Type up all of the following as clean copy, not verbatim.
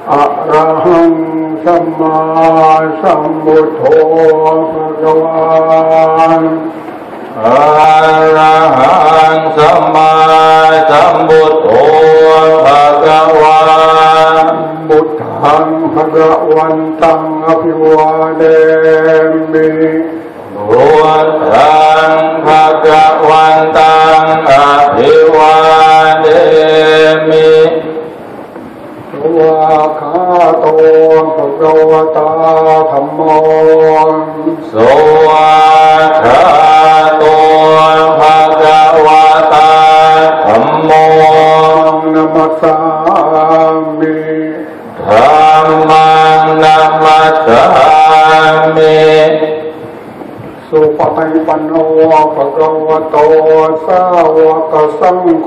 อะระหังสัมมาสัมพุทโธภะคะวาอะระหังสัมมาสัมพุทโธภะคะวาพุทธังภะคะวันตังอภิวาเทมิพุทธังภะคะวันตังอภิวาเทมิวะคาโตภะคะวะตาธัมโมสวากขาโตภะคะวะตาธัมโมนะมัสสามิธัมมังนะมัสสามิสุปฏิปันโนภะคะวะโตสาวกสังโฆ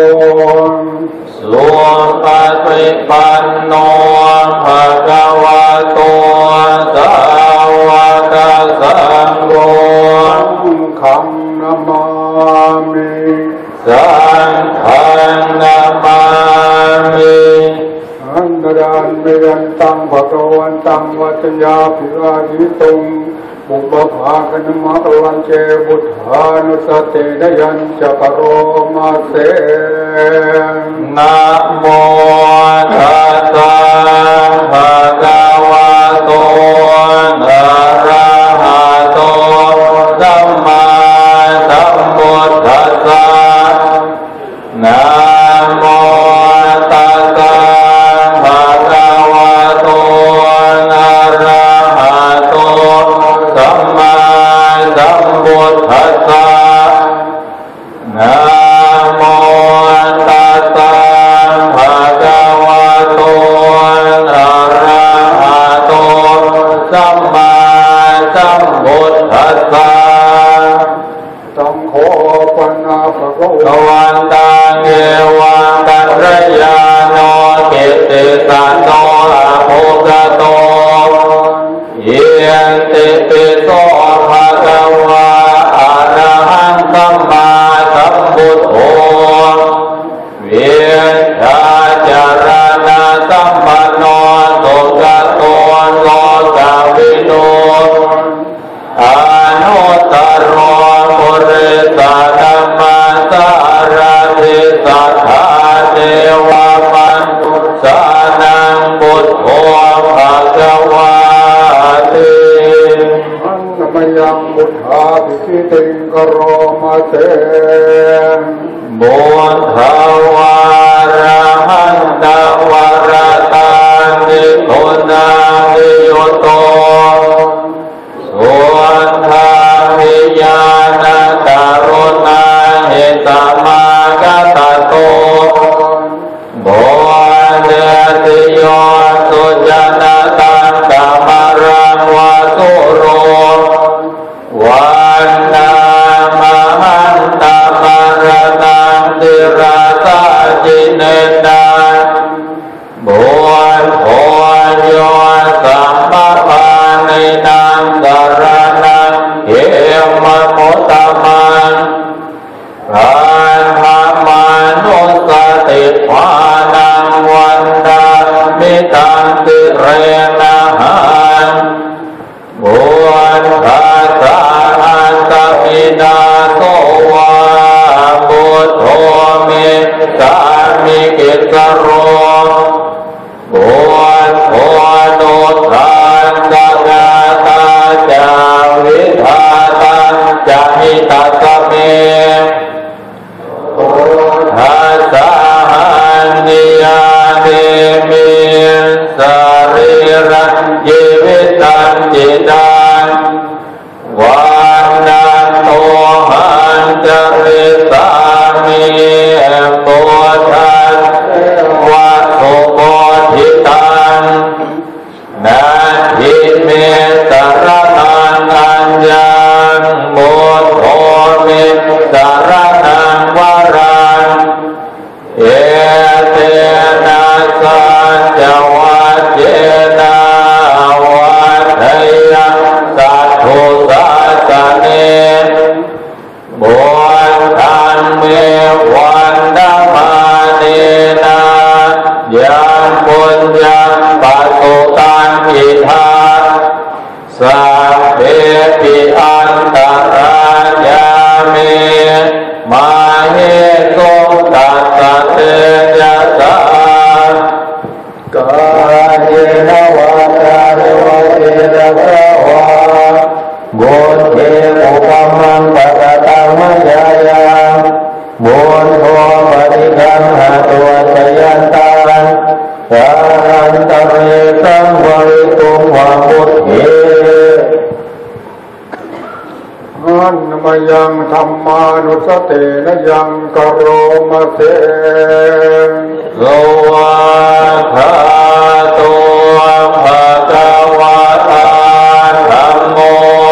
สุปฏิปันโนภะคะวะโตสาวกสังโฆฆังนะมามิสังฆังนะมามิอันดานเมยันตังภะคะวันตังวัจยาภิราชิตุงปุปภาคณมะตวันเจบุทธานุสตินยัญจะปโรมาเสนะโมตัสสะภะคะวะโตอะระหะโตสัมมาสัมพุทธัสสะนะโมตัสสะภะคะวะโตอะระหะโตสัมมาสัมพุทธัสสะนะโมตัสสะภะคะวะโตอะระหะโตสัมมาสัมพุทธัสสะสังโฆปนะภะคะวันตังเอวังกัลยาโนกิตติสันโตอะโภคโตเยติปิโสภะคะวะอะระหังสัมมาสัมพุทโธเวชาจารณะสัมปันโนสุขโตโลกวิทูอนุตตรปุริสธัมมาสารถิสัทธาเทวมันุสานังพุทโธภะคะวะติอันนมยังบุทธาภิสิติงกโรมาเสบุทธาวาระหันตวรตังนิคุณานิโยโตสุนทามิญาณกรุณาเหตมากัตโตโบเดติโยสุจนะตังกามรังวาสุโรวันนามหันตมรณังติราสาจิเนนาบุญโภโยสัมปปานินังสารนังเขมมุตตมังอันธรรมานุสติภานังวันดามิตังติเรนะหังบุญภาษาอันตมินาโสวาบุตโธเมสามิกิสโรบุญโภนุทานสกาตาจาวิธาตังจามิตัสเมทัสสะหันนิยาเดมิสรีรังชีวิตังจิตังวันนันโตหันจริสามิปุถทันวัตถุโพธิตังนาทิเมสรนังอัญญังบุตโธเมสรนังวรังเอเตนะสัจจวัจเจนะวัฏยังสัทธุสัสเนบุญทันเมวันดามาเนนะยังบุญยังนุสเตนะยังกโรมะเสโลวะคาโตภะคะวะตาธัมโม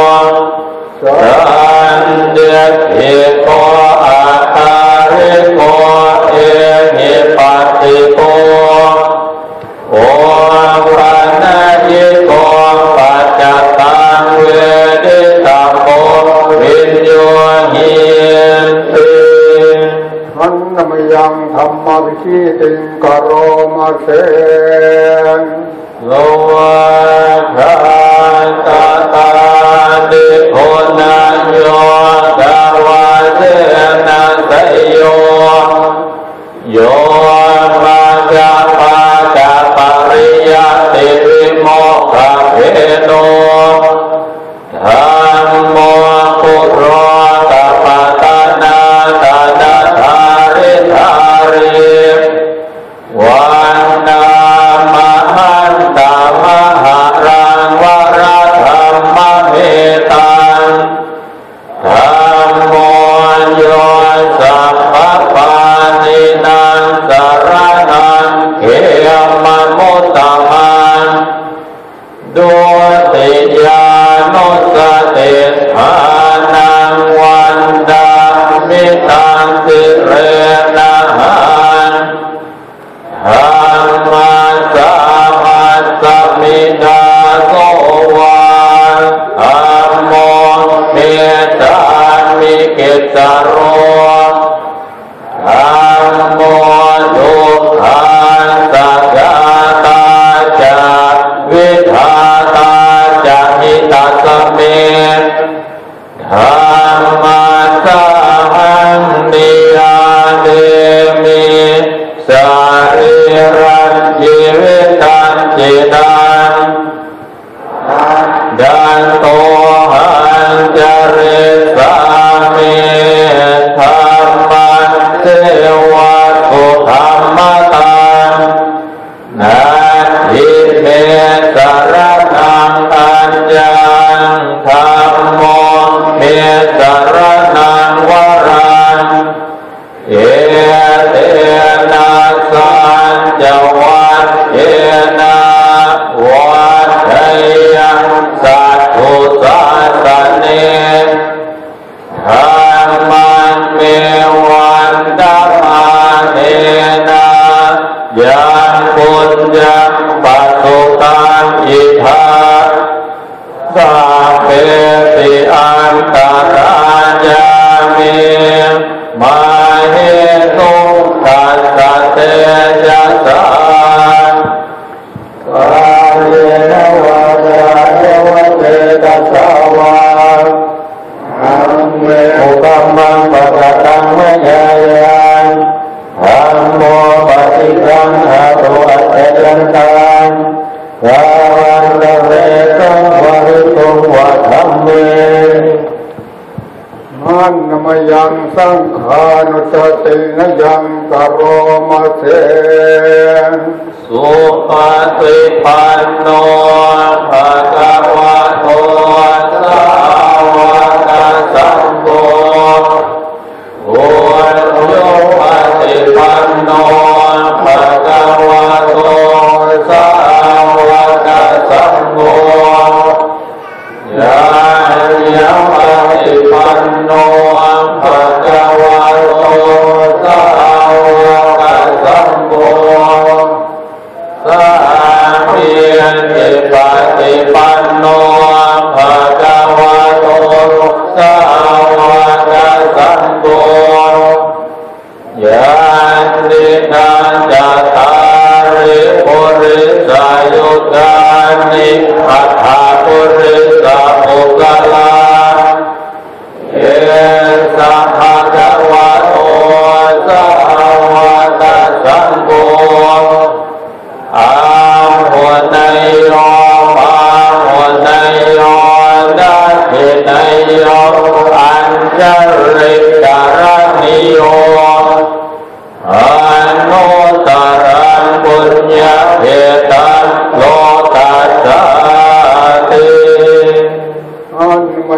สันเดหิโกอาคาริโกเอหิปัสสิโกโอวานะยิโกปัจจตังเวทิตัมโมวิญโยหิติอันนมยังธรรมวิชิติงกโรมะเสโลวะคาตาตาดิโภนัญโยกาวาเสนะสยโยโยมาจาปาจาปริยติวิโมกขเพโนธัมโมปุโรกัปปตานาตานาธาริธาริวันนามหันตามหารังวรธรรมเมตังธัมโมโยสัพพปานินังสารนังเขมมุตตมังดุติยานุสติฐานังวันดามิตังสิเรนะหันธัมมัสสะมัสสะมิดาโสวาธัมโมเมตตามิกิจจโรธัมโมทุกขังสัจจตาจาวิธาตาจาหิตัสสะเมธัมมัสสะหังนิยาเดมิสารีรังชีวิตังจิตังดันโตหังจริสามิธัมมัสเทวะตุธัมมตังนาทิเมสารนังอัญญังธัมโมเมสารนังวรังเอเตนะสัญจวัฏเอนะวัฏเทยังสัตถุสัสสะเนธัมมังเมวันตมาเนนะยังปุญญังปัสสุตังอิทาสัพเพติอันตรายามิมาเหตุตัสสะเตจัสสะกายเนวะจายเวเตตัสสะวะอัมเมอุปัมมังปัจจตังเมยายังธัมโมปฏิกังหะโตอัจฉริยตังภาวันตะเวสังวริตุงวะธัมเมอันนมยังสังขานุสตินะยังกโรมะเสสุปฏิปันโนภะคะวะโตสาวกสังโฆโอโยปฏิปันโนภะคะวะโตสาวกสังโฆยายะปฏิปันโนภะคะวะโตสาวกสังโฆสามีจิปฏิปันโนภะคะวะโตสาวกสังโฆยานตินันจะตาริปุริสายุกานิอัฏฐาปุริสาปุกลาเอสัมภะคะวะโตสาวกสังโฆอาหุนัยโยอาหุนัยโยนัตถินัยโยอัญชริกรณิโยอนุตรังปุญญเพตังโลกัสสติอันม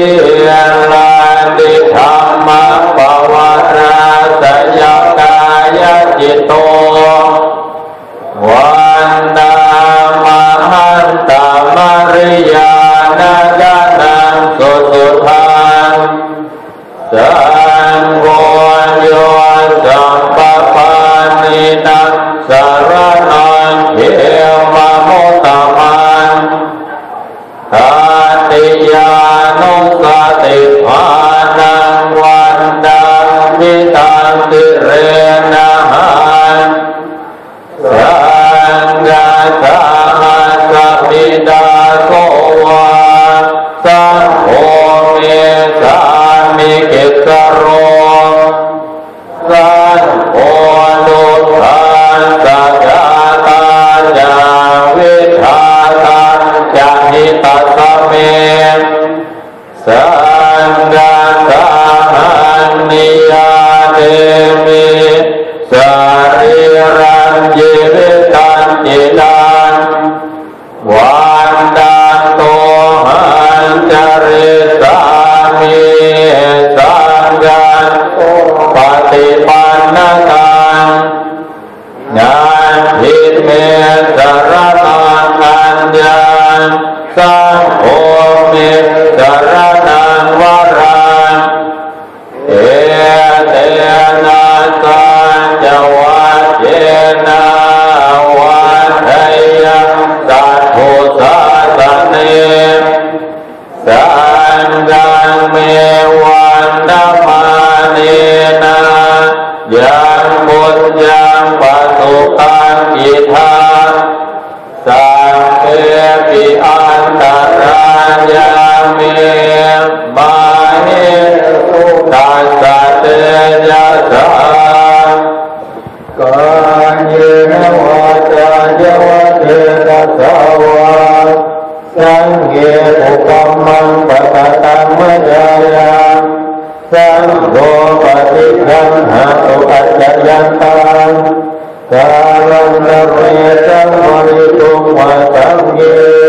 ลาติธรรมปวาราสยกายจิตโตวันนามหันตมริยานกานังสุสุทังสังโฆโยสัมปปานินังสารนังเขมมุตตมังทาติยานุสติภานังวันดังมิตังติเรนะหังสังฆาสาสัพพิดาโสวาสังโฆเมสามิกิสโรสังโฆนุทันสัจจตาจาวิชาตังจาหิตัสสเมสังฆาสานิยาเดมิสาริรังยิริตังจิลังวันดังโตหันจริสามิสังฆังปฏิปันนตังญาณิเมสรนังอัญญังสังโฆเมสรนังวรังเอเตนะสัจจวัจเจนะวัฏยังสัทธุสาสเนสังฆังเมวันดมาเนนะยังบุญยังปัสสุตังอิทังสังเกปิอันตรายามิมาหิตัสสะเตยะสากายเยนะวาจายวะเทนะสาวาสังเกตุกัมมังปะตะตังมะยายังสังโฆปฏิคันหาตุอัจจยันตังกาลังละเวสังมริตุมะสังเก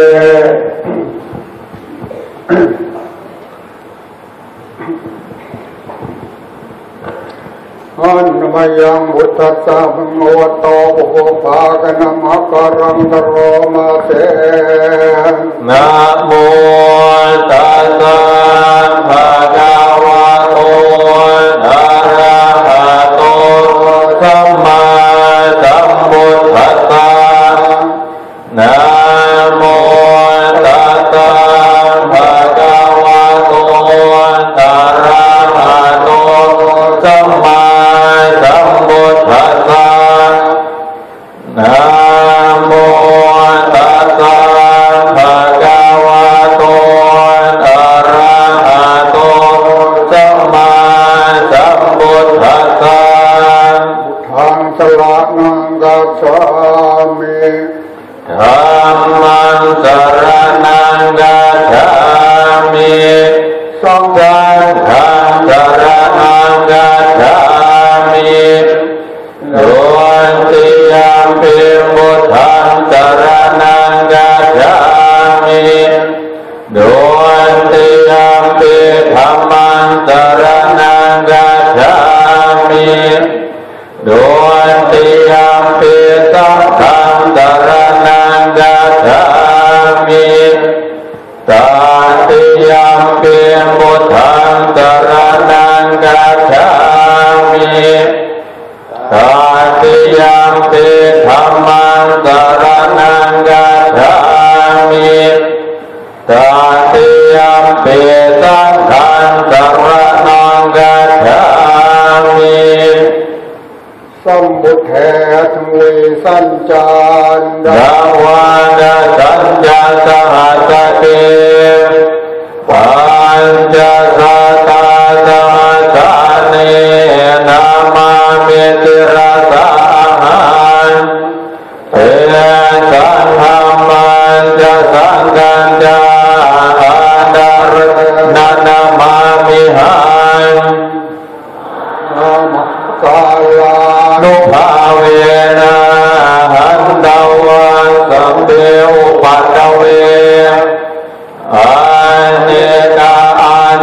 อันนมยังบุตตัสสะภะคะวะโตปุโภภาคะนะมะกะรังตโรมาเสนะโมตัสสะภะคะวะโตอะระหะโตสัมมาสัมพุทธัสสะนะโมตัสสะภะคะวะโตอะระหะโตสัมมาสัมพุทธัสสะนะโมตัสสะภะคะวะโตอะระหะโตสัมมาสัมพุทธัสสะทางสละนังกัจฉามิธัมมังสรณังกัจฉามิสังฆังสรณังกัจฉามิดุติยัมปิพุทธังสรณังกัจฉามิดุติยัมปิธัมมังสรณังกัจฉามิดุติยัมปิสังฆังสรณังกัจฉามิตติยัมปิพุทธังสรณังกัจฉามิตติยัมปิธัมมังสรณังกัจฉามิตติยัมปิสังฆังสรณังกัจฉามิสัมบุทเถทเวสัญจารดาวานะสัญญาสหัสเตปัญจสัตตาสหัสเนนามามิติระสาหันเตสังฆามันจะสังฆัญจาอาดารนานามามิหันนามกาลานุภาเวนะหันตวังสัมเดวปัตตเวอเนกาอา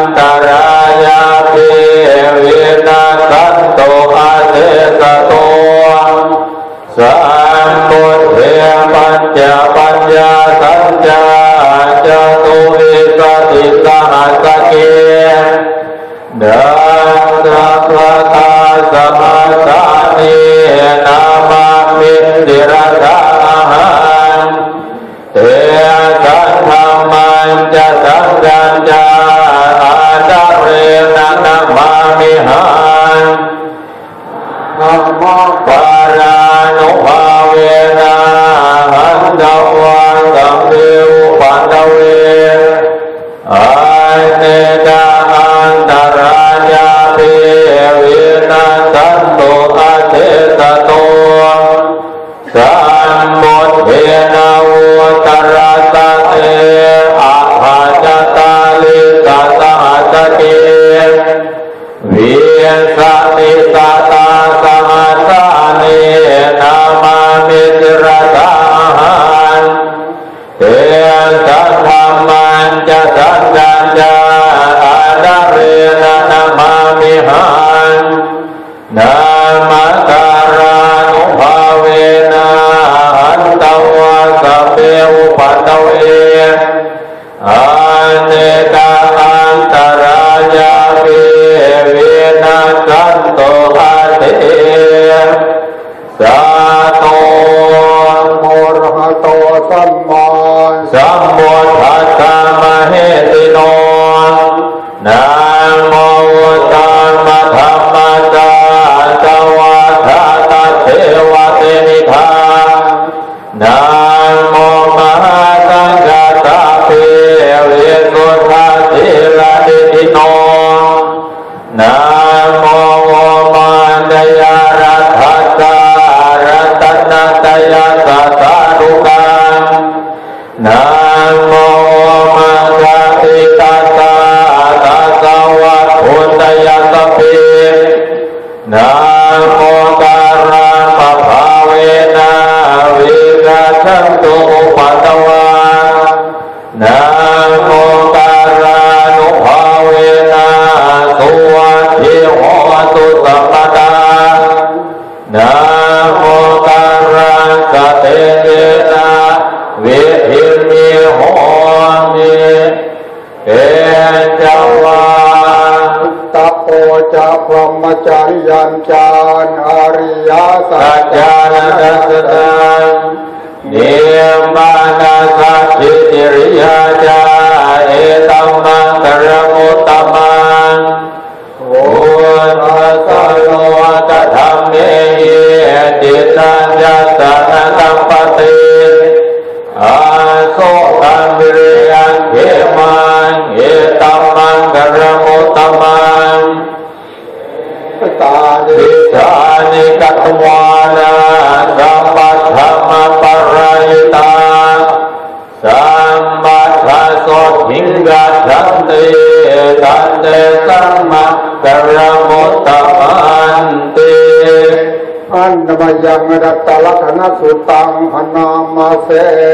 เดินสัพพตาสมาสานีนามามิติระตาหังเตสัทธามันจะสังกัญจาอาจาเรนะนามามิหังนามาปารานุภาเวนะหันตวันสัมภิอุปันตเวอาเนกาอันตราญาภิวินาสันตุอาเทสโตสัมมุทเทนะวุตระสะเตอะภาจตาลิสะสหัสเกวิสะติสะตาสหัสสานินามามิตรตาหันเตสัทธามันจะสังกัญจาอาดาเรนะนามามิหังนามาการานุภาเวนะหันตวะสัพเพอุปันตเวอาเนกาอันตรายาภิวินาสันตุอาเทสาโตโมรหะโตสัมมาสัมพุทธัสสะมะเหติโนนะโมตัมมะธัมมะสาสวะทาตะเทวะเตนิธานะโมมหาสังฆัสสะเปวิสุทธาสิลาดิติโนนะโมมันตยารัตถัสสะรัตนัตยาสัสสะรุกังนะโมมังคติตัสสะตัสสะวะพุทธยาสัพพินะโมการังปะภาเวนะวิกัจฉันตุอุปัตตวานะโมการานุภาเวนะสุวัฏฐิโหตุสัมปทานะโมการังสเตเยนะวิหิมิโหมิเอจวาตะโพจะพรหมจาริยัญจานอริยสัจจานัสสตังเนมานาสัจจิติริยาจาเอตัมมังกรมุตตมังโอทัสสะโลกธรรมเมหิติตัญญาสันตัมปติอาโสตัมวิริยังเขมังเอตัมมังกรมุตตมังตาดิสานิกัตวานาสัมปัฏฐมปรายิตาสัมปัฏฐโสหิงกัจฉันติตันเตสัมมังกรมุตตมันติอันนมยังรัตตลักขณสุตังพนามาเส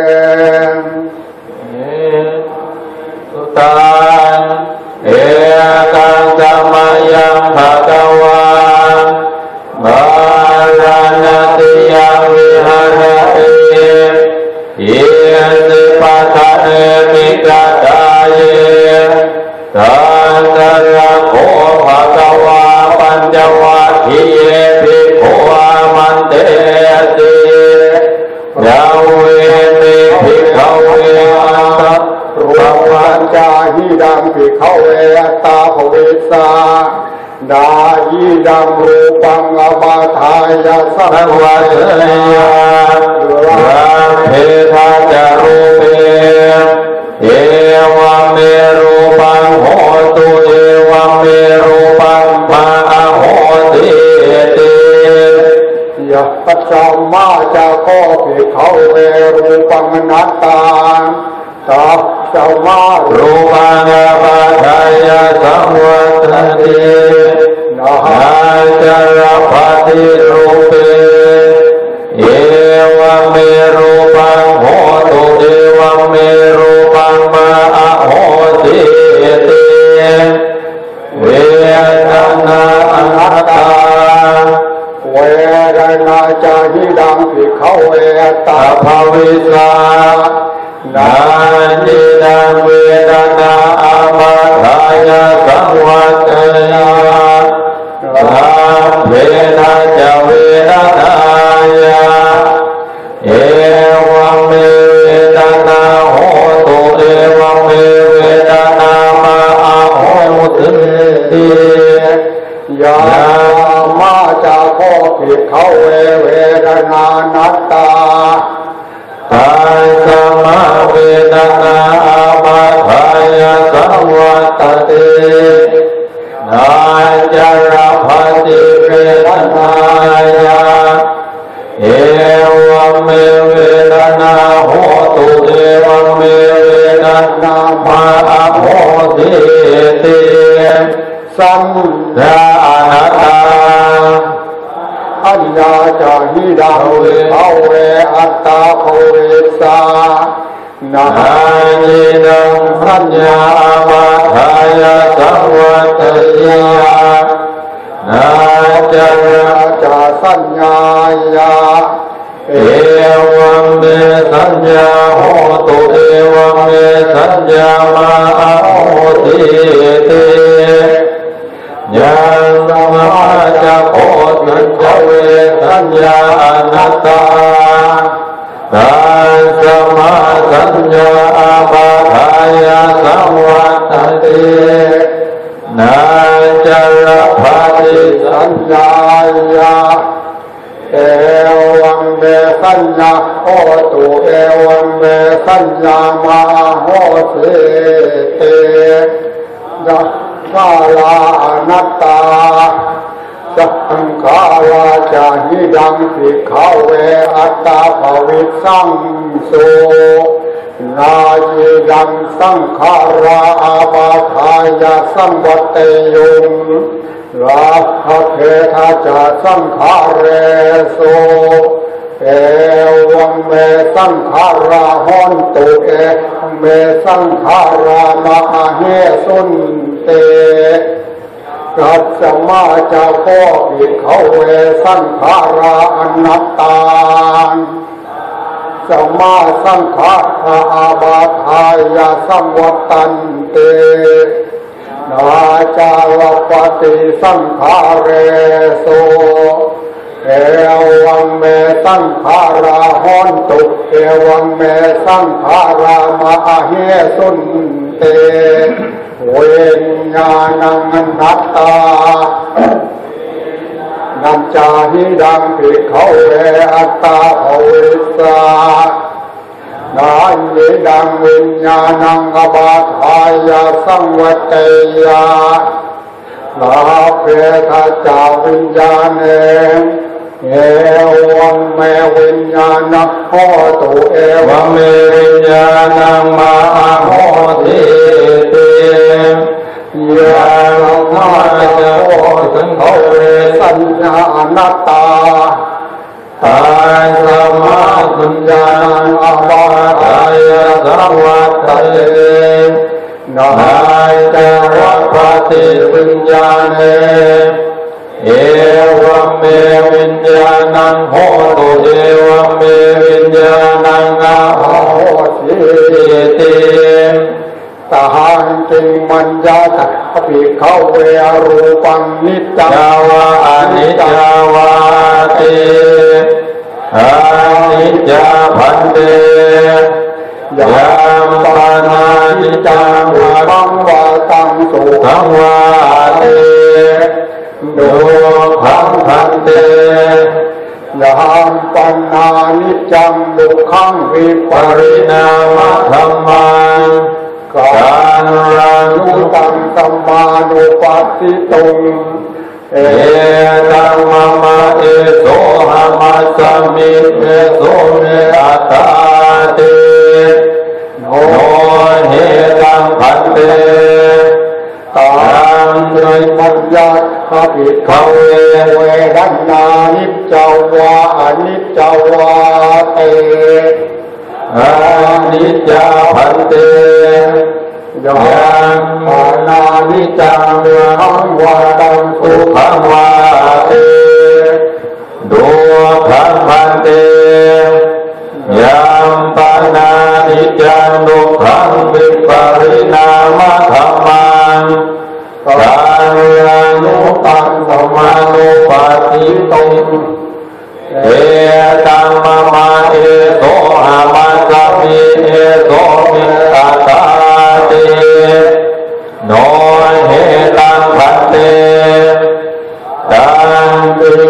สุตังเอกังธรรมยังภะคะวาบาลานาติยังวิหารติเยสิปัฏฐาเนมิกาตาเยตันตระโคภะคะวาปัญจวัคคีเยภิกขุมันเตติยาเวติภิกขเวอัตรูปัญจาหิดังภิกขเวตาภเวสาดาหิดังรูปังอบาทายาสังวะเสยาราเพทาจารูเปเอวะเมรูปังโหตุเอวะเมรูปังมาโหติติยะปัจจามาจะโคภิกขเวรูปังนัตตาตัพสมารูปังปะทายาสังวัตตินาจารปฏิรูปเอวะเมรูปังโหตุเอวะเมรูปังมาโหติติเวทนาอนัตตาเวรนาจาหิดังภิกขเวตาภวิสานาจิดังเวทนาอามาทายาเขาเวทนานัตตากายสมาเวทนาอาบาทายสังวัตตินาจารพติเวทนายาเอวเมเวทนาโหตุเอวเมเวทนามาโหติติสัมภานาตาอัญญาจาหิดังเวภเวอัตตาภเวสานายินังสัญญาวาทายสังวัตติยานาจาราจาสัญญายาเอวังเมสัญญาโหตุเอวังเมสัญญามาโหติติยังสมาจะโพสัญญาเวสัญญาอนัตตาตาสมาสัญญาอาบาทายสังวัตตินาจารพติสัญญายาเอวังเมสัญญาโหตุเอวังเมสัญญามาโหติเตนะกาลาอนัตตาสังขาราจาหิดังสิกขาเวอัตตาภวิสังโสนายิดังสังขาราอาบาทายาสังวัตเตยุงลาภเทธาจาสังขาเรโสเอวังเมสังขาราหอนตุเอเมสังขารามาเหสุนเตกัจจมาจะโคภิกขเวสังขาราอนัตตาสมาสังขาราอาบาทายาสังวัตันเตนาจารปฏิสังขาเรโสเอวังเมสังขาราหอนตุเอวังเมสังขารามาเหสุนเตเวญญาณังอนัตตานัจจาหิดังภิกขเวอัตตาภวิสานายิดังวิญญาณังอบาทายาสังวัตติยาลาเพทาจาวิญญาณเอวังเมวิญญาณังโหตุเอวังเมวิญญาณังมาโหติติยานาจะโหสังขเวสัญญาอนัตตาตายสมาสัญญาอาบาทายสังวัตตินาจารพติวิญญาณเอวังเมวิญญาณังโหตุเอวังเมวิญญาณังโหติติตาหังจิมัญญาตภิกขเวรูปังนิจจาวาอนิจจาวาติอนิจจาพันเตยามปานานิจังวังวาตังสุขังวาติดุขังพันเตยามปันนานิจังดุขังวิปริณามธัมมังการานุตังสัมมานุปัสสิตุงเอตังมะมะเอโสหะมัสสมิเอโสเมอัตตาติโนเหตังพันเตตังไตรมัญญาภภิกขเวเวดันนานิจจาวาอนิจจาวาเตอนิจจาพันเตยังมานานิจังหังวาตังสุขังวาเตดุขังพันเตยังปานานิจังดุขังวิปริณามธัมมังการานุตังสัมมานุปัสสิตุงเอตังมะมะเอโสหะมัสสมิเอโสมิอัตตาติโนเหตังพันเตตังติ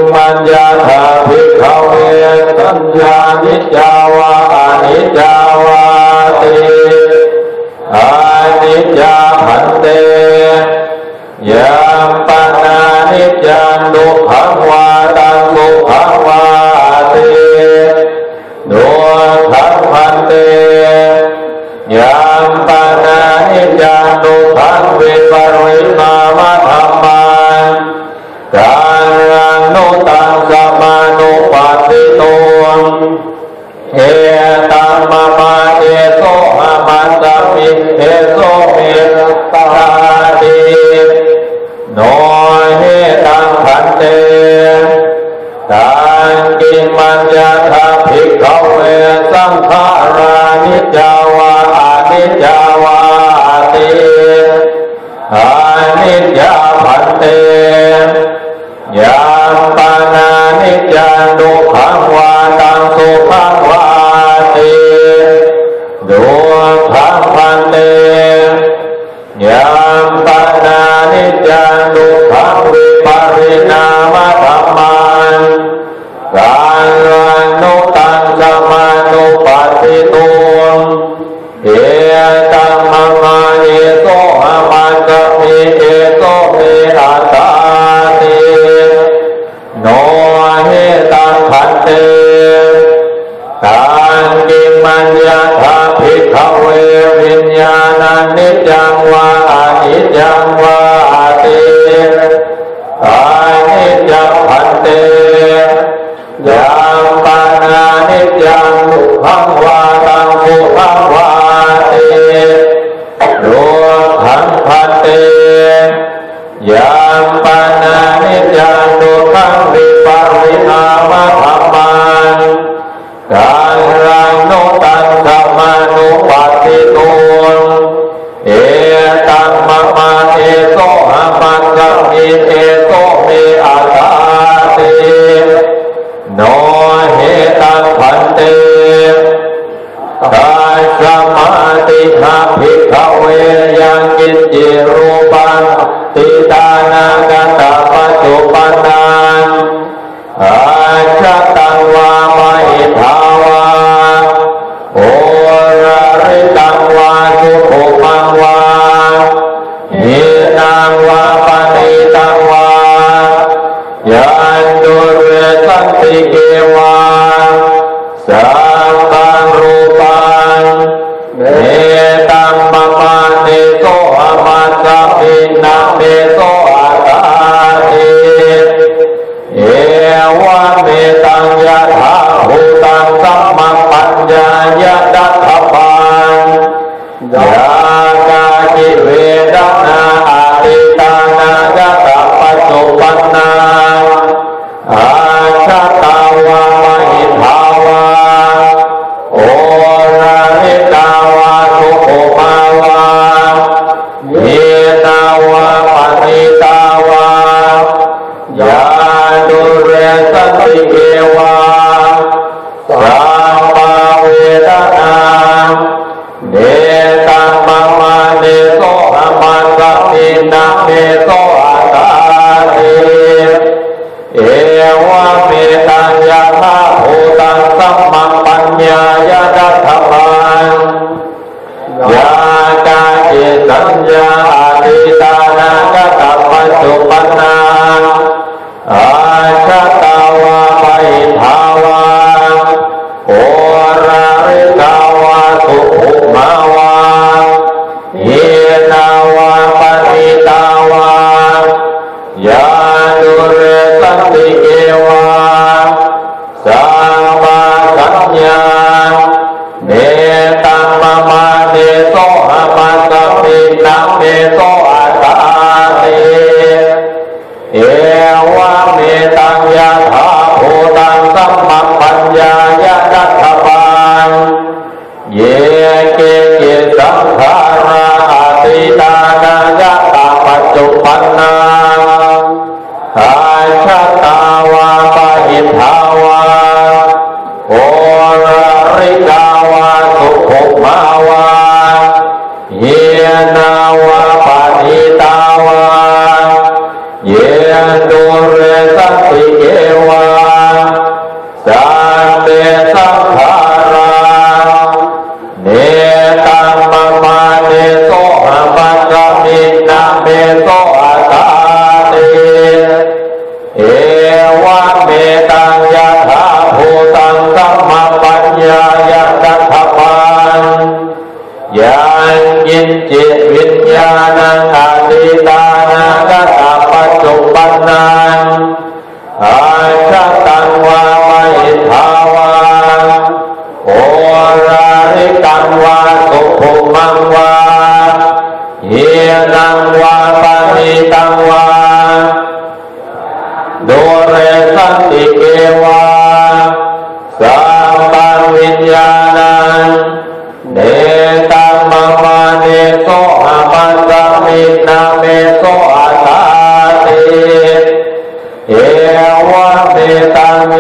มัญญาธาภิกขเวสัญญานิจจาวาอนิจจาวาติอนิจจาพันเตยามปานานิจจังดุขังวาตังสุขังวาติดุขังพันเตยามปานานิจจังดุขังวิปริณามะธัมมังการนุตังสมานุปัสสิโตเอตัมมะมาเอโสหะมันตมิเอโสเมตตาติโนเฮตังพันเตตังกิมัญญาธาภิกขเวสังขารานิจจาวาอนิจจาวาติอนิจจาพันเตยามปานานิจจังดุขังวาตังสุขังวาติดุขังพันเตยามปานานิจจังดุขังวิปริณามะธัมมังการนุตังสมานุปัสสิโตเอตัมมะมาเอโสหะมันตมิเอโสเมอัตตาติโนเฮตังพันเตตังกิมัญญาธาภิกขเววิญญาณังนิจจังวาอนิจจังวาติอนิจจังพันเตยามปานานิจจังดุขังวาตังสุขังวาติดุขังพันเตยามปานานิจจังดุขังวิปริณามะธัมมังการนุตังสมานุปัสสิโตเอตัมมะมาเอโสหะมันตมิเอโสเมอัตตาติโนเฮตังพันเตตัสสมาติหะภิกขเวยังกินจิรูปังติตานังกัตตปัจจุปันนังอาชัตตังวามหิทาวาโอราริตังวาสุโภมังวาเฮนังวาปณิตังวายันตุเรสันติเกวาสังฆังรูปังเมตัมมะมาเนโสหะมันตมินะเมโสอัตตาติเอวะเมตังยะถาภูตังสัมมัปปัญญายะดัตถปังยากาจิเวดนาอาติตานายะตปัจจุปันนาอาชัตตาวามหิทาวาโอราหิตาวาสุโภมาวาเยตาวาปณิตาวายาดุเรสันติเกวาสัมภเวทนาเนตัมมะมาเนโสหะมันตมินะเมโสอัตตาติเอวะเมตัญญาภาภูตังสัมมัปปัญญายะดัตถปังยากาจิสัญญาอติตานากัตตปัจจุปันนังอาชัตตาวาปหิทาวาโอราริตาวาสุขุมาวาเยนาวาปณิตาวายาดุเรสันติเกวาสัมมาสัญญาเนตัมมะมาเนโสหะมันตมินะเมโสอัตตาติเอวะเมตังยะถาภูตังสัมมัปปัญญายะดัตถปังเยเกจิสังขาราอติตานายะตปัจจุปันนังอาชัตตาวาปหิทาวาโอราริตาวาสุโภมาวาเยนาวาปณิตาวาเยดุเรสันติเกว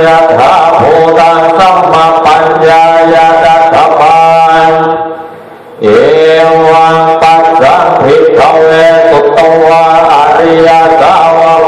ะถาภูตังสัมมาปัญญายาตัสสะปันเอวังปัสสังภิกขเวสุตวะอริยสาวก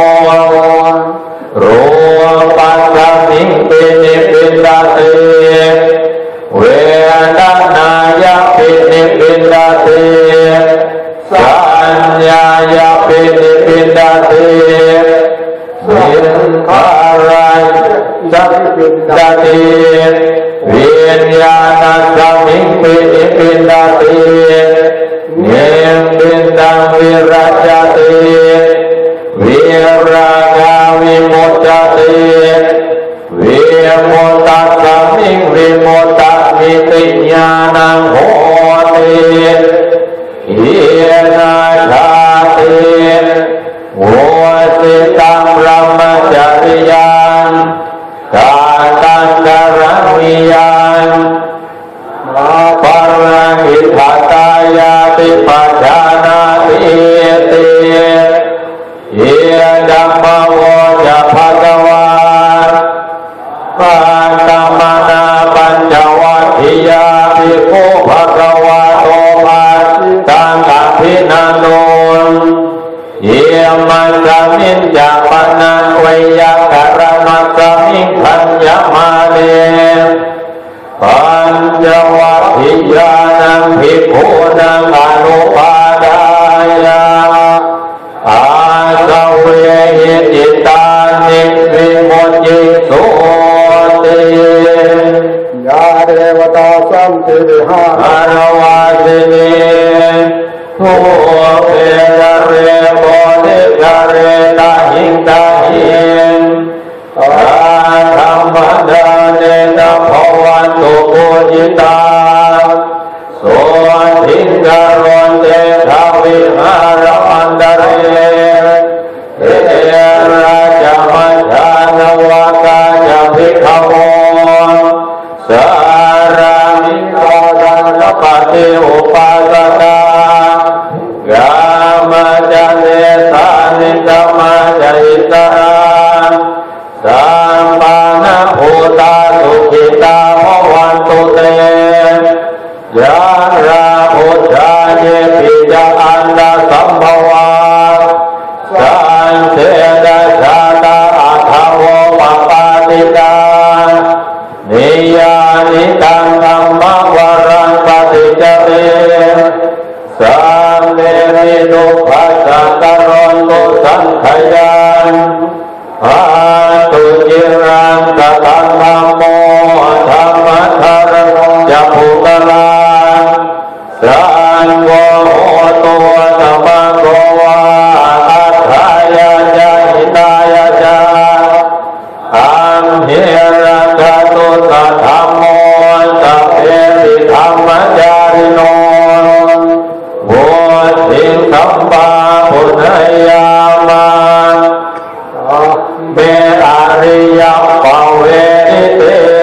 รูปัสสมิงปินิปินดาเตเวทนายะปินิปินดาเตสัญญายะปินิปินดาเตสังขารายะปินดาเตวิญญาณสัมมิงปินิปินดาเตเนปินตังวิรัจเตวิราคาวิมุตติวิมุตตัสสมิงวิมุตตมิติญาณังโหติอินาชาติโวสิตังบรมจริยังกาตังกรังวิยังมาปรังอิทัตตายาติปัจจานาติติเยดัมมะโวจะภะคะวาปันตมนาปัญจวัคคียาภิกขุภะคะวะโตภาสิตังอภินันโนเยมัสสมิงจะปนังเวยกรมัสสมิงพัญญมาเนปัญจวัคคียานังภิกขุนังอนุปาทายาอาสเวหิจิตานิวิมุตติสุติยาเดวตาสัมติวิหารวาสินีทุเปเรโมนิกเรตาหิงตาหิงธรรมดาเนนะภวันตุปุจิตาโสทิงกรณเตทวิหารอันดเรเอราจมัจจานวากาจะภิกขโวสารามิโกดานปฏิอุปาสกากามจันเนสานิกามาจอิสราสัมปันนภูตาสุขิตาภวันตุเตยะราพุทธาเยปิจอันดาสัมภวาสันเสดาชาตาอัฏฐโวปปาติกานิยานิตังธัมมวรังปฏิจเรสัมเดมินุภัสสะตรณตุสังขยันอาตุจิรังกตังธัมโมธัมมัทธารโนจะภูตลังสังโฆตัวธรรมโกวาอัฏฐายาจาหิตายาจาอัมเหระกตุสัทธัมโมสัพเพติธรรมจาริโนโวทิสัมปาปุณยามาเมอริยปเวเต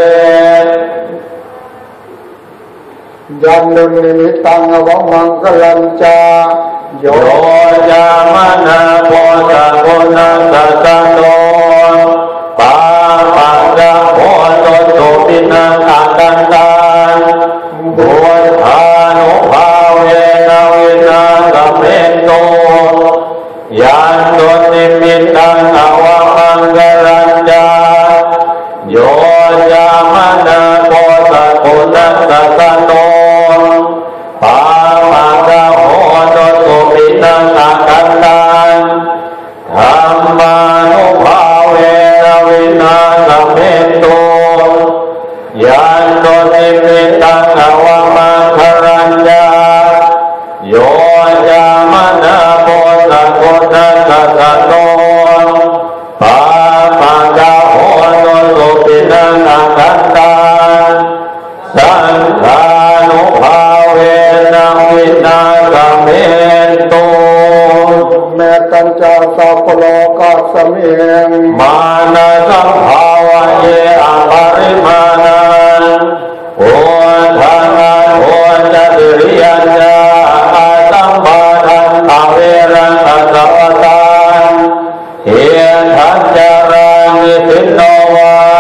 ยันนุนิมิตังวมังคลัญจาโยจามนาโพสะโกนัสสะสันโตปาปังกะโพโตโสปินังอากันตังบุญธานุภาเวนะวินาศเมนโตยันตุนิมิตังอวมังคลัญจาโยจามนาโพสะโกนัสสะสันโตปาปังกะโพโตโสปินังอากันตังธัมมานุภาเวนะวินาศเมนโตยันตุนิมิตังอวมังคลัญจาโยจามนาโพสะโกนัสสะสันโตปาปังกะโพโตโสปินังอากันตังสังฆานุภาเวนะวินาศเมนโตเมตัญจาสัพพโลกัสสมิงมานะสัมภาวะเยอปริมาณังโอทานาโอจะติริยัญจาอาสัมปาทันอเวรังอัสสวตังเฮทัญจารังนิสินโนวา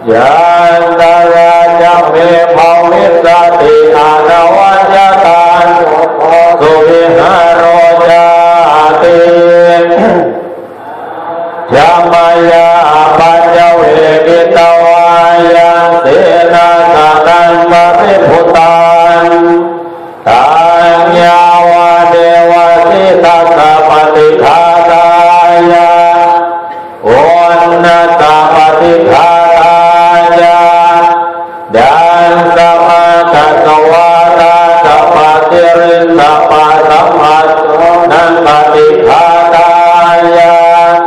ยานตราจะเมภาวิสติอานาวัจตานสุวิหารจาติยามายาปัจจเวกิตวายาเสนาสนังบริพุตังตัญญาวะเดวะสิตัสสะปฏิฆาตายาวันนัตตาปฏิฆาตายาดังสมาทัสวาตาสัพพติรินสัพพะสัมมัสนังปฏิฆาตายา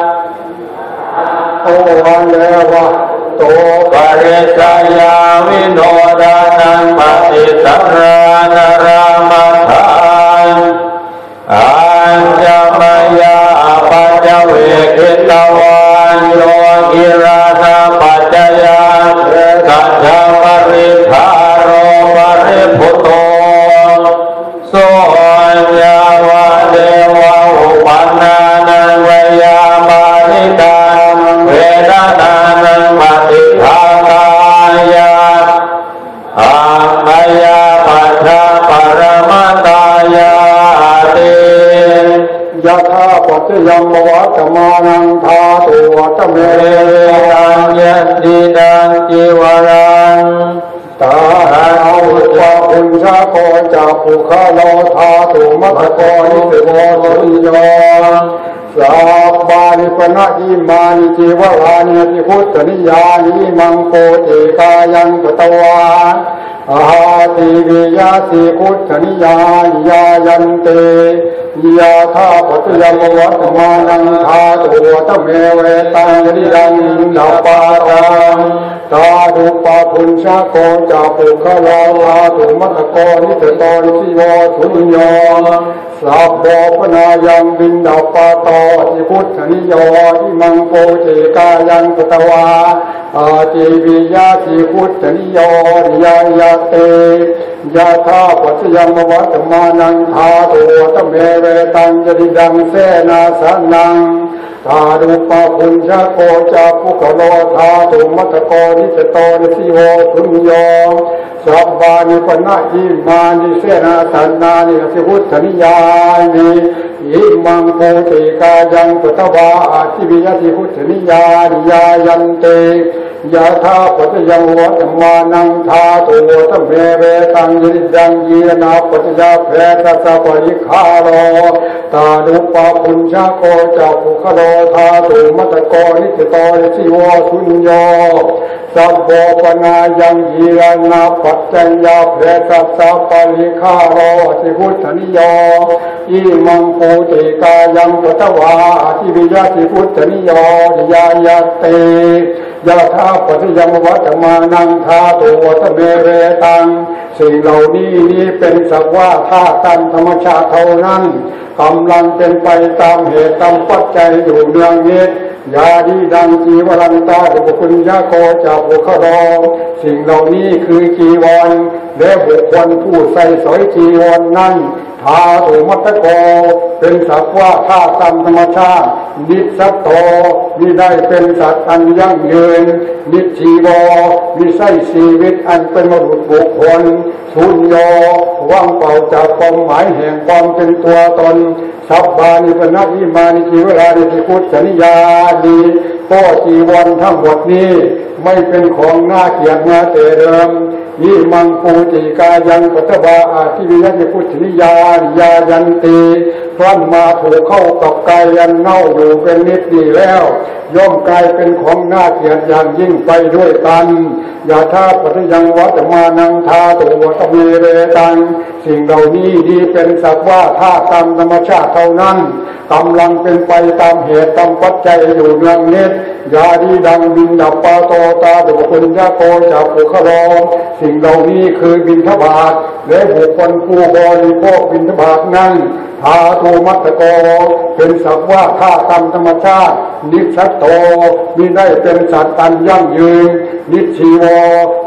โอวันเลวะโตปริสยาวิโนดานังปฏิสัรานารามทังอัญญมยาปัจจเวกิตวันโยกิราสปัจจยาสัจจปริภารปริพุโตโสญาวะเดวะอุปันนานังเวยามานิตังเวดานานังปฏิภาตายาอัมมยาปัจจปรมัตตายาติยะธาปัจจยังวัตมานังธาตุวัตเมตังยันติดังจิวรังตาเอาปะพุญชาโกจะปุคโลธาตุมัตโกนิเตโวสุญโยสับบานิปนะอิมานิจิวรานิติพุทธนิยานิมังโปติกายังปตวาอาหาติวิยาสิพุทธนิยานิยายันเตยะธาปัจจยังวัตมานังธาตุวัตเมเวตังยริยังนาปาตังตาดุปะพุญชาโกจะปุคโลธาตุมัตโกนิเตโตนิสิโวสุญโยสัพโพปนายังบินดาปาโตอิพุทธนิโยอิมังโปเจกายังปตวาอาจิวิยาสิพุทธนิโยนิยายาเตยะธาปัจจยังวัตมานังธาตุวัตเมเวตังยริดังเสนาสนังธาดุปะพุญชาโกจะปุคโลธาตุมัตโกนิเตโตนิสิโวสุญโยสับบานิปนะอิมานิเสนาสนานิสิพุทธนิยานิอิมังโพติกายังปตวาอาทิวิยติพุทธนิยานิยายันเตยะธาปัจจยังวัตมานังธาตุวัตเมเวตังยริดังยีนาปัจจยาเพตัสสะปริคาโรตาดุปะพุญชาโกจะปุคโลธาตุมัตโกนิเตโตนิสิโวสุญโยสัพโพปนายังยีนาปัจจยาเพตัสสะปริคาโรสิพุทธนิโยอิมังโพติกายังปตวาอาทิวิยาสิพุทธนิโยนิยายาเตยะธาปัจจยังวัตมานังธาตุวัตเมเรตังสิ่งเหล่านี้เป็นสักว่าธาตุตามธรรมชาติเท่านั้นกำลังเป็นไปตามเหตุตามปัจจัยอยู่เนืองนิดยาดีดังจีวรันตาดุปปุญญาโกจะปุคโลสิ่งเหล่านี้คือจีวรและบุคคลผู้ใส่สอยจีวรนั้นธาตุมัตโกเป็นสักว่าธาตุตามธรรมชาตินิสัตโตมิได้เป็นสัตว์อันยั่งยืนนิชีวมิใช่ชีวิตอันเป็นมนุษย์บุคคลสุญโยว่างเปล่าจากความหมายแห่งความเป็นตัวตนสับบานิปนะอิมานิจิวรานิพุทธนิยาดีก็จีวรทั้งหมดนี้ไม่เป็นของน่าเกลียดมาแต่เดิมยิมังปูติกายังปตวาอาทิวิยติพุทธนิยานิยายันติครั้นมาถูกเข้ากับกายยันเน่าอยู่เป็นนิดดีแล้วย่อมกลายเป็นของน่าเกลียดอย่างยิ่งไปด้วยกันยะธาปัจจยังวัตมานังธาตุวัตเมเรตังสิ่งเหล่านี้ดีเป็นสักว่าธาตุตามธรรมชาติเท่านั้นกำลังเป็นไปตามเหตุตามปัจจัยอยู่เนืองนิดยาดีดังบินดับปาโตตาดุปุญญาโกจากปุคโลสิ่งเหล่านี้คือบิณฑบาตและบุคคลผู้บริโภคบิณฑบาตนั้นธาตุมัตโกเป็นสักว่าธาตุตามธรรมชาตินิสัตโตมิได้เป็นสัตว์อันยั่งยืนนิชีว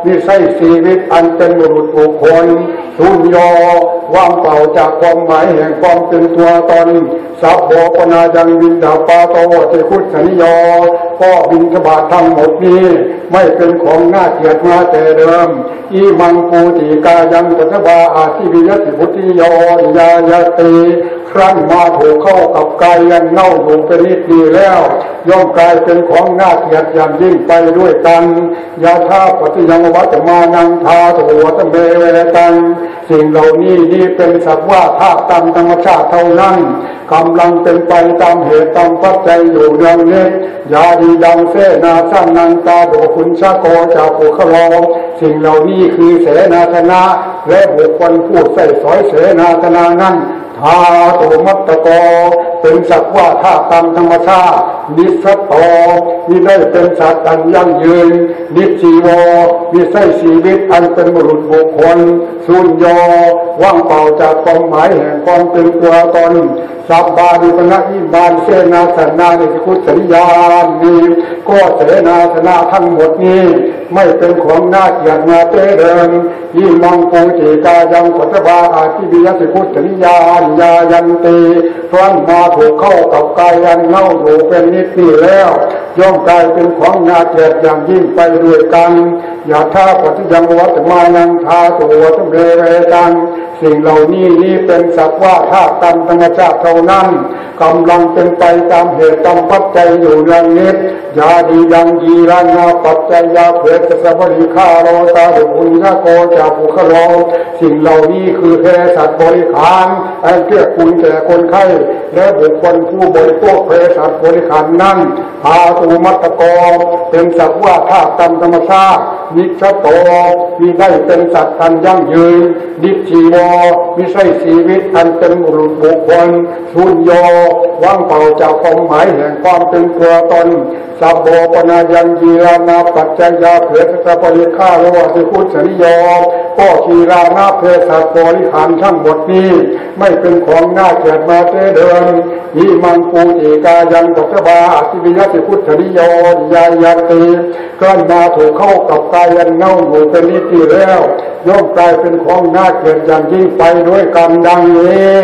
นิสัยชีวิตอันเป็นบุรุษบุคคลสุญโยว่างเปล่าจากความหมายแห่งความเป็นตัวตนสัพโพปนายังบินดาปาโตเตคุสนิโยก็บินทบาททั้งหมดนี้ไม่เป็นของน่าเกลียดมาแต่เดิมอีมังปูติกายังปัสบาอาทิวิยติพุทธิโยยายติครั้นมาถูกเข้ากับกายยังเน่าอยู่เป็นนิดดีแล้วย่อมกลายเป็นของน่าเกลียดอย่างยิ่งไปด้วยกันยาธาปฏิยังวัตมานังทาโถตเมเวตังสิ่งเหล่านี้เป็นสักว่าธาตุตามธรรมชาติเท่านั้นกำลังเป็นไปตามเหตุตามปัจจัยอยู่เรื่องนี้ยาดีดังเสนาสร้างนังตาโดคุนชาโกจากภูเขาลองสิ่งเหล่านี้คือเสนาสนะและบุคคลผู้ใส่สอยเสนาสนะนั้นธาตุมัตตโกเป็นสักว่าธาตุตามธรรมชาตินิสัตโตมิได้เป็นสัตว์อันยั่งยืนนิจีโวมิใช่ชีวิตอันเป็นบุรุษบุคคลสุญโยว่างเปล่าจากความหมายแห่งความเป็นตัวตนสับบาดิปนะอิบานเสนาสนะในคุตสัญญาณนี้ก็เสนาสนะทั้งหมดนี้ไม่เป็นของน่าเกลียดมาเตเดินยิ่งมังปูจิกายังปัจบาอาทิวิยสิคุตสัญญาณยายันติเพราะมาถูกเข้ากับกายอันเน่าอยู่เป็นนิดนี้แล้วย่อมกลายเป็นของน่าเกลียดอย่างยิ่งไปด้วยกันอย่าท่าปฏิยังวัตมานังทาตัวตเมเวตังสิ่งเหล่านี้เป็นสักว่าธาตุตามธรรมชาติเท่านั้นกำลังเป็นไปตามเหตุตามปัจจัยอยู่เรื่องนี้ยาดีดังยีรานาปัจจัยยาเผยสัพพิฆาโรตาดุญญาโกจากภูเขาลองสิ่งเหล่านี้คือเภสัชบริขารอันเกื้อกูลแก่คนไข้และบุคคลผู้บริโภคเภสัชบริขารนั้นพาตูมัตตโกเป็นสักว่าธาตุตามธรรมชาตินิชโตมีได้เป็นสัตว์อันยั่งยืนนิจีโวมิใช่ชีวิตอันเป็นบุรุษบุคคลสุญโยว่างเปล่าจากความหมายแห่งความเป็นตัวตนสัพโพปนายังยีรานาปัจจัยยาเผยสัพพิฆาโรสิคุสนิโยก็ชีรานาเพศัตบริหารทั้งหมดนี้ไม่เป็นของน่าเกลียดมาเตเดิมยิมังปูติกายังปัจบาอาทิวิยสิคุสนิโยยายติก็มาถูกเข้ากับกายอันเน่าอยู่เป็นนิดนี้แล้วย่อมกลายเป็นของน่าเกลียดอย่างยิ่งไปด้วยกันดังนี้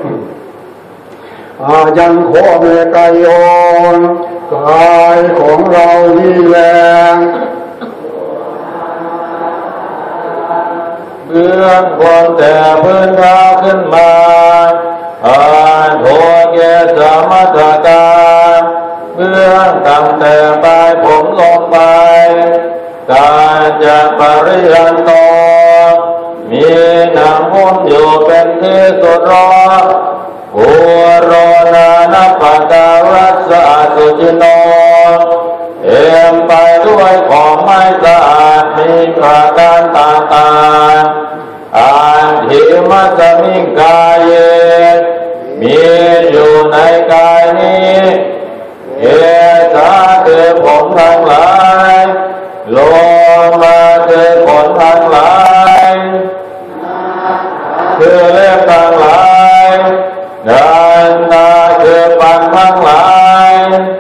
ยังโคเมกายโยนกายของเรานี่แหละเบื้องบนแต่พื้นเท้าขึ้นมาโทเกสมัตตาเบื้องตั้งแต่ปลายผมลงไปกายจะปริยันโตมีหนังหุ้มอยู่เป็นที่สุดรออุโรนานัปตารัสสะสุจิโนเอ็มไปด้วยของไม้สะอาดมีประการต่างๆอันทิมัสมิกายเยมีอยู่ในกายนี้เอสาคือผมทั้งหลายโลมาคือขนทั้งหลายคือเล็บทั้งหลายดันตาคือฟันทั้งหลาย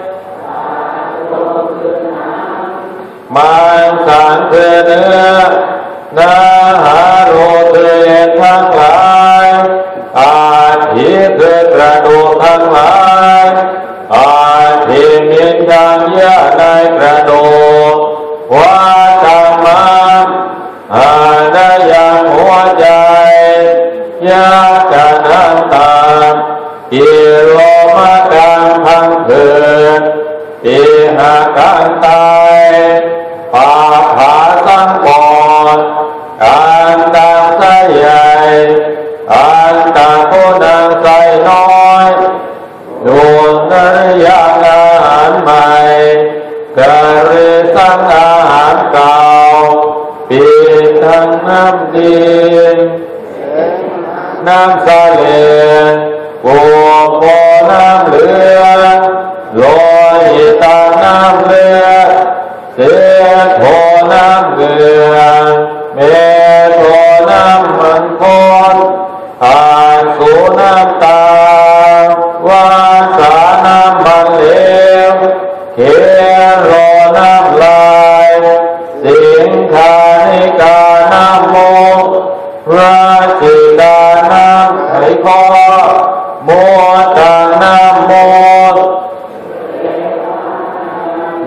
มันสารคือเนื้อนาหาโรคือเอ็นทั้งหลายอาทิคือกระดูกทั้งหลายอาทิมีการเยื่อในกระดูกว่าธรรมะได้ยังหัวใจยากันน้ำตากิโลมาการพังเถิดตีหาการตายปาผาสังปอนการตาใสใหญ่การตาผู้นางใสน้อยดูนยาอาหารใหม่กะเรสังอาหารเก่าปีทั้งน้ำดินน้ำสะเลปูโพน้ำเหลืองลอยตาน้ำเลือดเสียโทน้ำเกลือเมโทน้ำมันพนอาสูน้ำตาวาสาน้ำมันเหลวเคโรน้ำลายสิงคานิ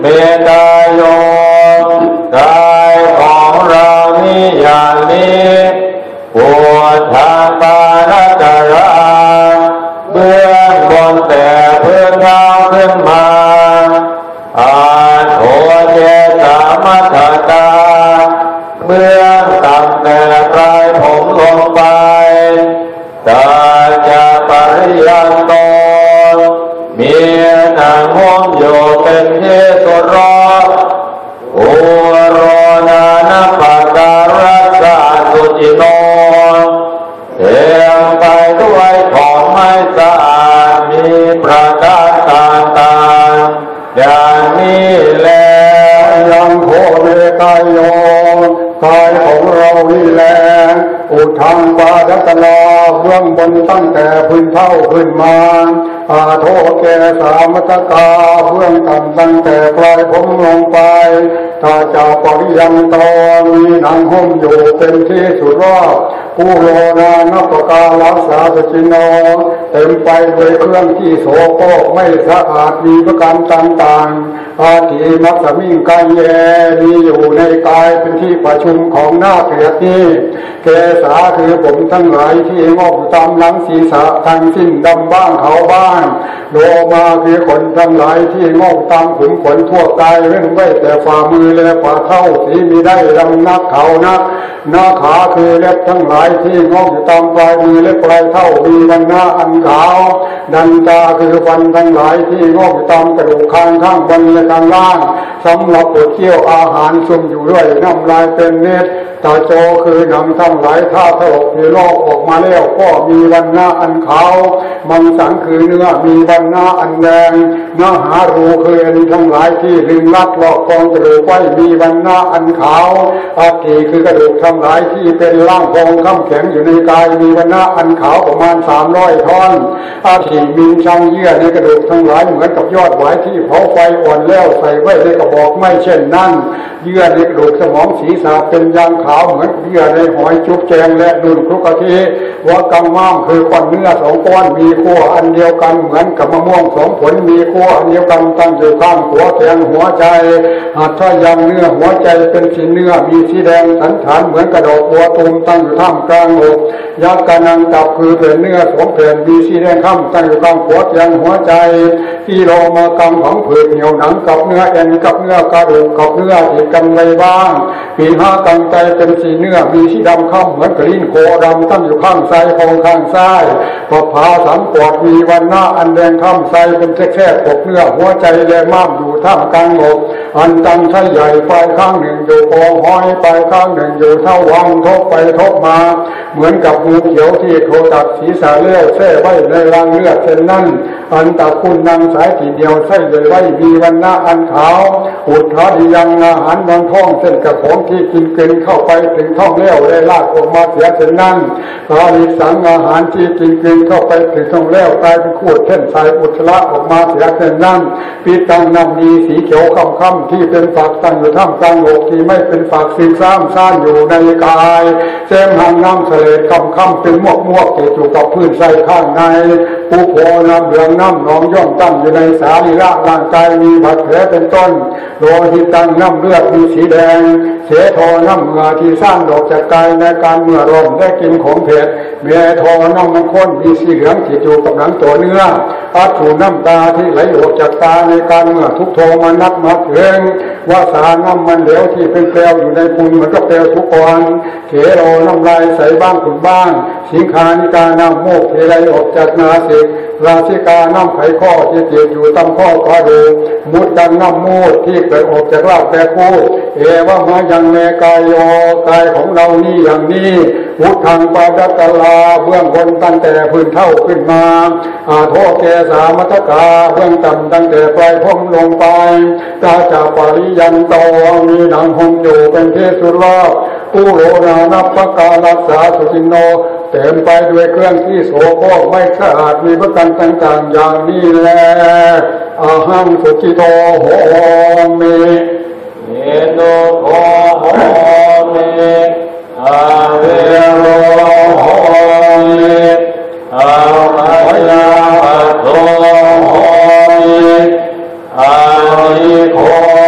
เมตาโยกายของเรานี้อย่างนี้ปวดทางปานจาราเบื้องบนแต่พื้นเท้าขึ้นมาอาโทเจสามัทตาเบื้องต่ำแต่ปลายผมลงไปตาจะปริยันโตมีนางห้อมอยู่เป็นที่สุดรออุโรนานาภาการัสสะสุจิโนเต็มไปด้วยของไม้สะอาดมีประการต่างๆอย่างนี้แลยังโคเมกายโยกายของเรานี่แหละอุทังปาดัตลาเบื้องบนตั้งแต่พื้นเท้าขึ้นมาอาโทเกสามัตกาเบื้องต่ำตั้งแต่ปลายผมลงไปถ้าจะปริยันโตมีหนังหุ้มอยู่เป็นที่สุดรอบผู้โลนานัปการักษาสจิโนเต็มไปด้วยเครื่องที่โสโครกไม่สะอาดมีประการต่างๆอาทิมัสสมิงกายเยมีอยู่ในกายเป็นที่ประชุมของหน้าเกลียดนี้เกษาคือผมทั้งหลายที่งอกตามหลังศีรษะทั้งสิ้นดำบ้างเขาบ้างโลมาคือขนทั้งหลายที่งอกตามขุมขนทั่วกายเว้นไว้แต่ฝ่ามือและฝ่าเท้าสีมีได้ดำนักเขานักหน้าขาคือเล็บทั้งหลายที่งอกอยู่ตามปลายมือและปลายเท้ามีวันหน้าอันขาวดันตาคือฟันทั้งหลายที่งอกอยู่ตามกระดูกคางข้างบนและข้างล่างสำหรับปวดเคี้ยวอาหารซุ่มอยู่ด้วยน้ำลายเป็นเม็ดตาโจคือหนังทั้งหลายท่าถลกที่ลอกออกมาแล้วก็มีวันหน้าอันขาวมังสังคือเนื้อมีวันหน้าอันแดงเนื้อหารูคืออันทั้งหลายที่ลึงลัดลอกกองกระดูกไว้มีวันหน้าอันขาวอาทิคือกระดูกทั้งหลายที่เป็นร่างกองข้ามแข็งอยู่ในกายมีวันหน้าอันขาวประมาณ300 ท่อนอาทิมีช่างเยื่อในกระดูกทั้งหลายเหมือนกับยอดหวายที่เผาไฟอ่อนแล้วใส่ไว้ในกระบอกไม่เช่นนั้นเยื่อในกระดูกสมองศีรษะเป็นยางขาวเหมือนเยื่อในหอยจุ๊บแจงและดุนครุกกะทิว่ากำม้ามคือก้อนเนื้อ2 ก้อนมีขั้วอันเดียวกันเหมือนกับมะม่วง2 ผลมีขั้วอันเดียวกันตั้งอยู่ข้างหัวแทงหัวใจหัตถยังเนื้อหัวใจเป็นสีเนื้อมีสีแดงสันฐานเหมือนกระดอกบัวตูมตั้งอยู่ท่ามกลางอกยักษ์กานังตับคือเป็นเนื้อ2 แผ่นมีสีแดงข้ามตั้งอยู่กลางหัวแทงหัวใจที่โลมากำของผืนเหนียวหนังกับเนื้อเอ็นกับเนื้อกระดูกกับเนื้อที่กันไว้บ้างปี5กังใจเป็นสีเนื้อมีสีดำข้ามเหมือนกระลิ้นโคดำตั้งอยู่ข้างซ้ายของข้างซ้ายปะพาสันปอดมีวันหน้าอันแดงข้ามซ้ายเป็นแค่ปกเนื้อหัวใจและม้ามอยู่ท่ามกลางอกอันตั้งใช้ใหญ่ปลายข้างหนึ่งอยู่คอห้อยปลายข้างหนึ่งอยู่เท้าวังทบไปทบมาเหมือนกับงูเขียวที่โคตัดศีรษะเลี้ยวแท่ไว้ในรังเลือดเช่นนั้นอันตะคุณนางสายทีเดียวใส่เลยไว้มีวันหน้าอันขาวอุดท้าดียังอาหารนอนท้องเส้นกระของที่กินเกินเข้าไปถึงท้องเลี้ยวได้ลากออกมาเสียเช่นนั้นกาลิสังอาหารที่กินเกินเข้าไปถึงท้องเลี้ยวกลายเป็นขวดเส้นสายอุจจาระออกมาเสียเช่นนั้นปีตังน้ำดีสีเขียวค่ำๆที่เป็นฝักตั้งอยู่ท่ามกลางอกที่ไม่เป็นฝักสีซ้ำซ่านอยู่ในกายเส้นหางน้ำเสลดค่ำๆเป็นมวกติดอยู่กับพื้นใส่ข้างในปูโพน้ำเหลืองน้ำหนองย่อมตั้งอยู่ในสารีระร่างกายมีบาดแผลเป็นต้นโลหิตตั้งน้ำเลือดมีสีแดงเสโทน้ำเหงื่อที่สร้างดอกจากกายในการเมื่อรมได้กินของเผ็ดเมโทน้ำมันข้นมีสีเหลืองติดอยู่กับหนังตัวเนื้ออัฐูน้ำตาที่ไหลออกจากตาในการเมื่อทุกโทมานัดมาเถิงวาสาน้ำมันเหลวที่เป็นเปลวอยู่ในปุนเหมือนกับเปลวทุกวันเขโรน้ำลายใสบ้างขุ่นบ้างสิงคานิกาน้ำโมกที่ไหลออกจากนาสิกราชิกาน้ำไขข้อที่ติดอยู่ตามข้อกระดูกมุดดังน้ำมูดที่เกิดออกจากรากแปรคู่เอวะมายังเมกายโยกายของเรานี่อย่างนี้พุทธังปาดัตตลาเบื้องบนตั้งแต่พื้นเท่าขึ้นมาอาโทเกสามัตกาเบื้องต่ำตั้งแต่ปลายผมลงไปตาจาปริยันโตมีหนังห่มอยู่เป็นที่สุดรอบกุโรนานัปปการักษาสุจินโนเต็มไปด้วยเครื่องที่โสโครกไม่สะอาดมีประการต่างๆอย่างนี้แหละอาหังสุจิโตโหมิเยโนโหมิอาเวโรโหมิอาภยาโตโหมิอานิโค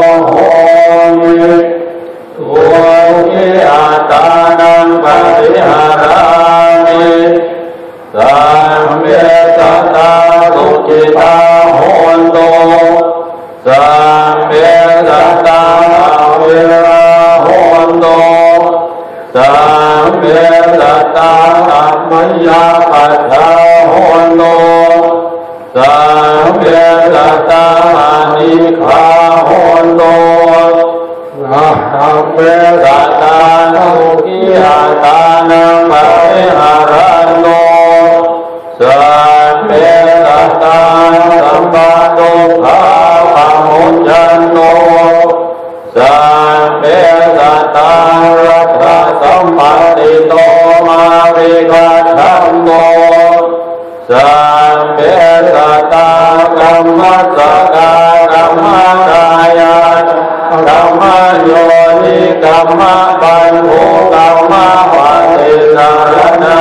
สัตตาเวราโหนโตสัมเมสัตตาอัมมยาปัฏฐาโหนโตสัมเมสัตตานิฆาโหนโตสัมเมสัตตานุกิยาตานังปะริหารันโตสัมเมสัตตาสัมปะตุภาปะมุจจันโตสัมเมสัตตารัตถสัมปันติโตมาวิกัจฉันโตสัมเมสัตตากัมมัสสะกากัมมกายะกัมมโยนิกัมมปันโภกัมมวัฏฏิสารนา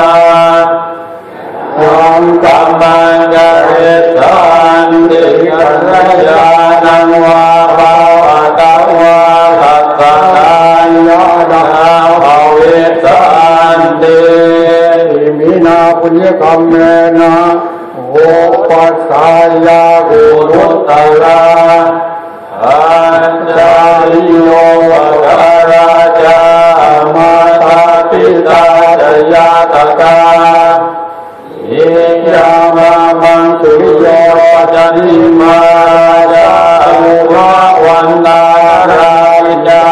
ยัมกัมมังกะเรสันติกัลยาณังวาภาวะตังวาทัสสะญาณาภเวสันติมินาปุญญกรรมเมนะโอปัสสายากุรุตตะลาอัญจาริโยภะราชามาตาปิตาจยาตกาอิยามามังสุริโยจันติมาจาอุระวันตาราจา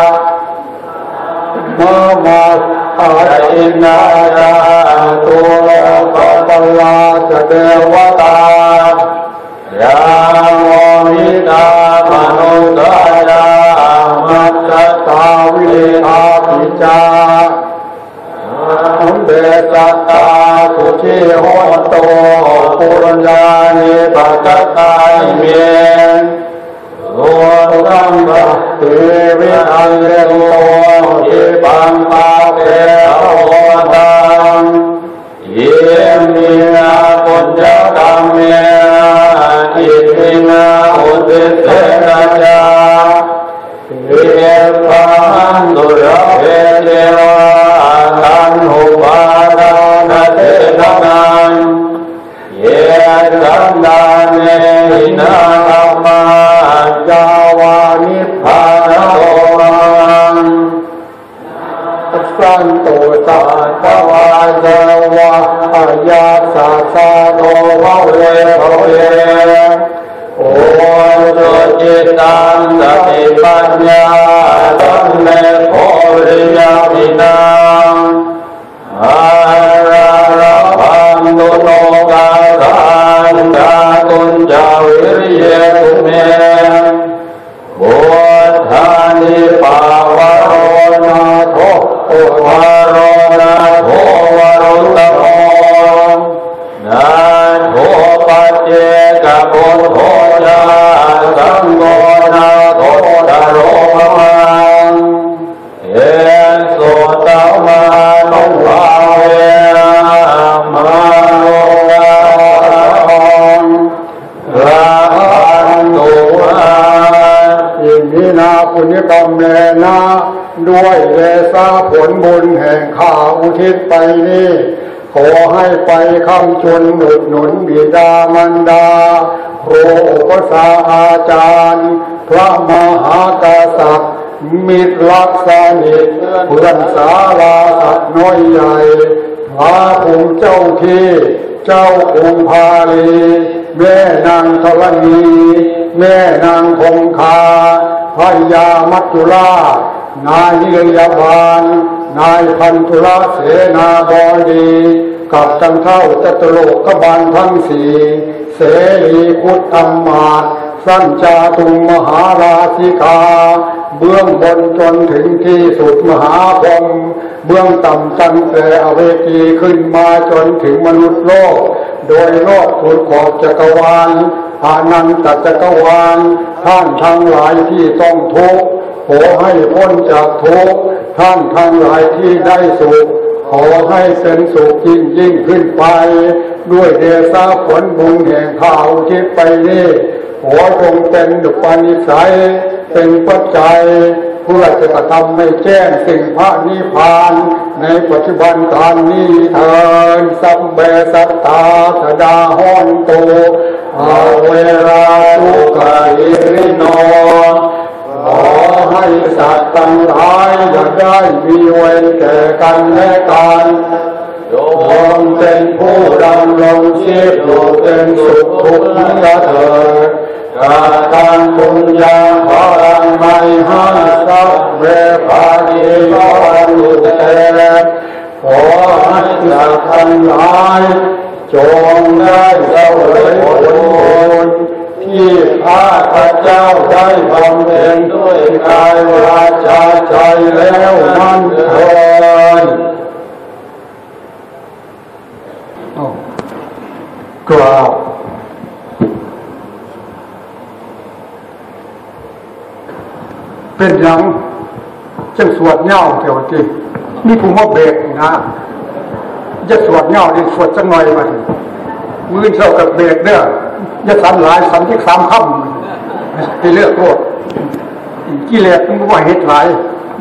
เมื่อมาอาอินาจาตัวปะลาจะเทวตายาโมหิตามนุสยามัจจตาวิหาปิจาเบสัตตาสุขีโหโตปุรญานิปัจจตาเมโลกัมปะเทวิอังเรโตทิปังปะเทโหตังเยมินาปุญญกรรมเมอิมินาอุติเสนาจาเอปังตุระเวเทวะตันหุปาดานะเทนังเยสันดาเนหินาธัมมาจาวานิพพานะโตมังสันโตสัตตวาจาวะอาญาสัสสะโตภเวภเวโอสุจิตังสติปัญญาตัมเมโพริยมินังอาราระพังตุโนกาสังกาตุนจาวิริเยตุเมบุทธานิปาวโรนาโทโอวโรนาโทวรุตโมนาโทปัจเจกปุถโธจาสังโฆนาโทดาโรมังเอโสตมานุภาเวมาโลการาพันตุอิมินาปุญญกรรมเมนะด้วยเดชะผลบุญแห่งข้าอุทิศไปนี้ขอให้ไปคำชนอุดหนุนบิดามารดาครูอุปชาอาจารย์พระมหากษัตริย์มิตรรักสนิทเพื่อนสาราสัตว์น้อยใหญ่พระภูมิเจ้าที่เจ้าองค์พาลีแม่นางธรณีแม่นางคงคาพญามัจจุราชนายนิยบาลนายพันธุระเสนาบดีกับทั้งเท่าจตุโลกบาลทั้งสี่เสรีคุตธรรมาสสัญจาตุมหาราชิกาเบื้องบนจนถึงที่สุดมหาพรหมเบื้องต่ำตั้งแต่อเวจีขึ้นมาจนถึงมนุษย์โลกโดยรอบสุดขอบจักรวาลอานันตจักรวาลท่านทั้งหลายที่ต้องทุกข์ขอให้พ้นจากทุกข์ท่านทั้งหลายที่ได้สุขขอให้เป็นสุขยิ่งขึ้นไปด้วยเดชะผลบุญแห่งข้าอุทิศไปนี้ขอจงเป็นดุจนิสัยเป็นปัจจัยเพื่อจะกระทำให้แจ้งสิ่งพระนิพพานในปัจจุบันการนี้เถิดสัพเพสัตตาสดาหอนโตอเวราทุกขิริโนขอให้สัตว์ทั้งหลายอย่าได้มีเวรแก่กันและกันจงเป็นผู้ดำรงชีพอยู่เป็นสุขทุกข์เถิดการทำบุญยังพลังไม่ให้สัพเพปาฏิโลกุเตขอให้สัตว์ทั้งหลายจงได้เสวยผลที่ข้าพเจ้าได้บำเพ็ญด้วยกายวาจาใจแล้วนั่นเถิดกราบเป็นยังจังสวดเงาเถวจีมีผู้มาเบรกนะจะสวดเงาดิสวดจังหน่อยมามือเท่ากับเบรกเนี่ยจะสันหลายสันที่สามค่ำไปเลือกโลดกิเลสมันว่าเหตุหลาย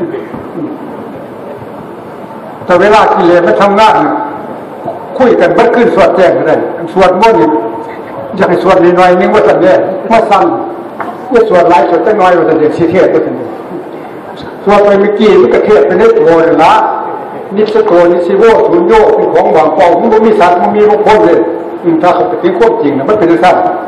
แต่เวลากิเลสมันทำงานคุยกันบัดขึ้นสวดแจ้งได้สวดม้วนอยากให้สวดน้อยๆนึงว่าสันเนี่ยว่าสั่งว่าสวดหลายสวดจังหน่อยว่าสันเดียสีเทียบว่าสันเดียสวดไปเมื่อกี้มันกระเทียบไปนิดโง่เลยนะนิสโกนิสิโวสุญโยเป็นของบางปองมันไม่มีสัตว์มันมีบางคนเลยถ้าเขาไปถึงความจริงนะมันเป็นสั้น